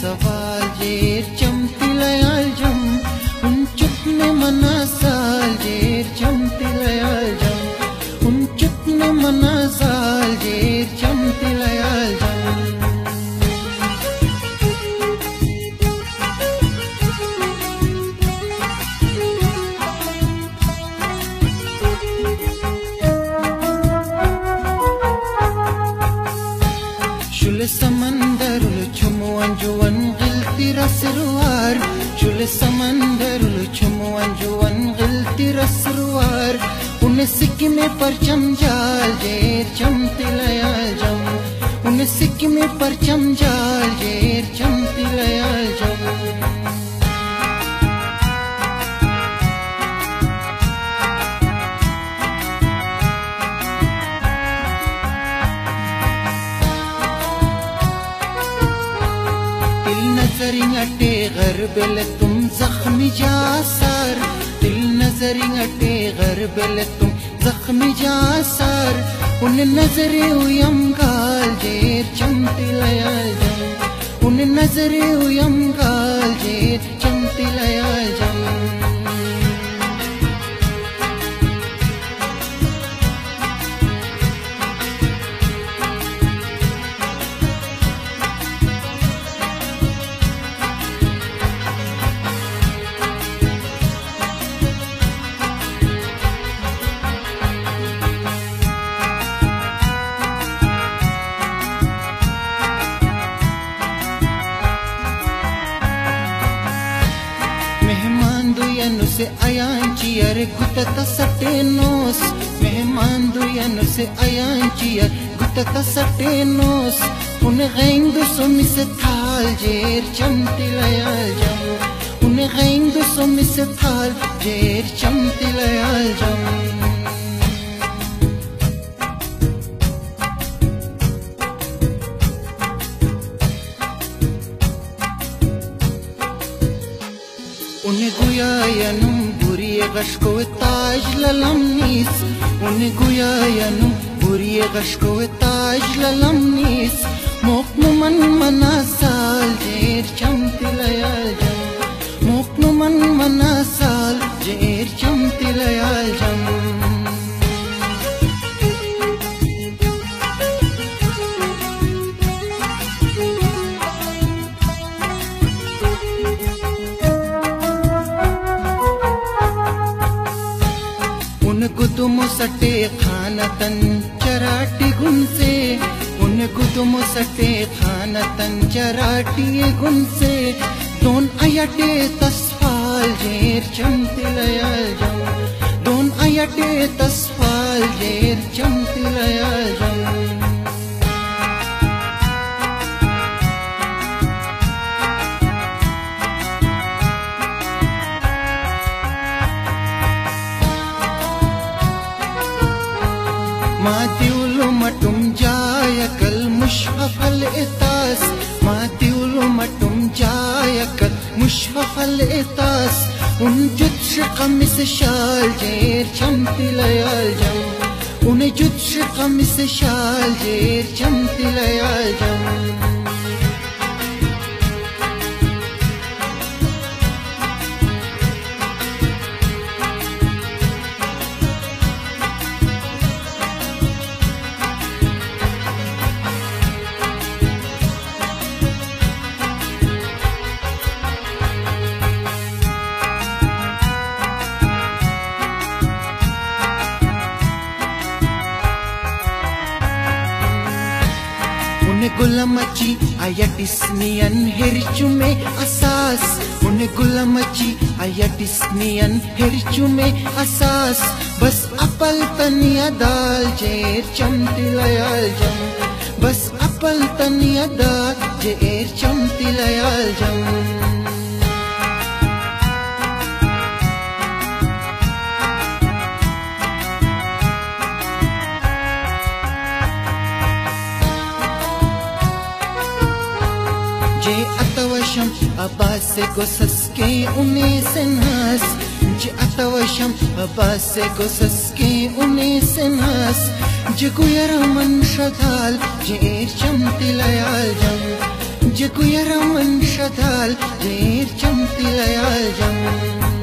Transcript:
सवाल जेर चमती लयाल जम उन चुपने मना साल जेर चमती लयाल जम उन चुपने मना साल जेर चमती लयाल जम समंदर छुमो अंजुवन गिलती रसरुआर चुल समंदर छुमो अंजुवन गिलती रसरुआर उन सिक्की में परचम जाल जेर चमती लयाल जम उन सिक्की में परचम जाल जेर चमती लयाल जम नजरिंगटे गरबल तुम जख्मी जासार दिल नजरिंगटे गरबल तुम जख्मी जासार उन नजरे उयम गाल जेर चमती लयाल जम उन नजरे उयम गाल जेर चमती लयाल जम से अयांचियर गुतता सटेनोस मेहमान दुयन से अयांचियर गुतता सटेनोस उन गैंग सुमिस थाल जेर चमती लयाल जम उन गैंग सुमिस थाल जेर चमती लयाल जम उन्हें गुयायनुम बुरिए गशको ताज ललमनीस उन्हें गुयायनुम बुरिए गशको ताज ललमनीस मोकनु मन मना साल जेर चमती लयाल जम मोकनु मन मना साल जेर चमती लयाल जम गुदुम सटे खानतन चराटी गुन से उन गुदुम सटे खानतन चराटी गुन से दोन अयटे तस्फाल जेर चमती लयाल जम दोन अयटे तस्फाल जेर चमती लयाल जम मातिउलु मटुम जाय कल मुशफल इतास मातिउलु मटुम जाय कल मुशफल इतास उन जुत्श कमिस शाल जेर चमती लयाल जम उन जुत्श कमिस शाल जेर चमती लयाल जम गुलमची आयटिस्नियन हिरचु में असास उन गुलमची आयटिस्नियन हिरचु में असास बस अपल तनिया दाल जेर चमती लयाल जम बस अपल तनिया दाल जेर चमती लयाल जम अतवशम अब्बासे को सस्के उन्हें सन्हास जे अतवशम अब्बासे को सस्के उन्हें सन्हास जे गुयर मन शगाल जेर चमती लयाल जम Jekuyaram shadal, Jer chamti layal jam.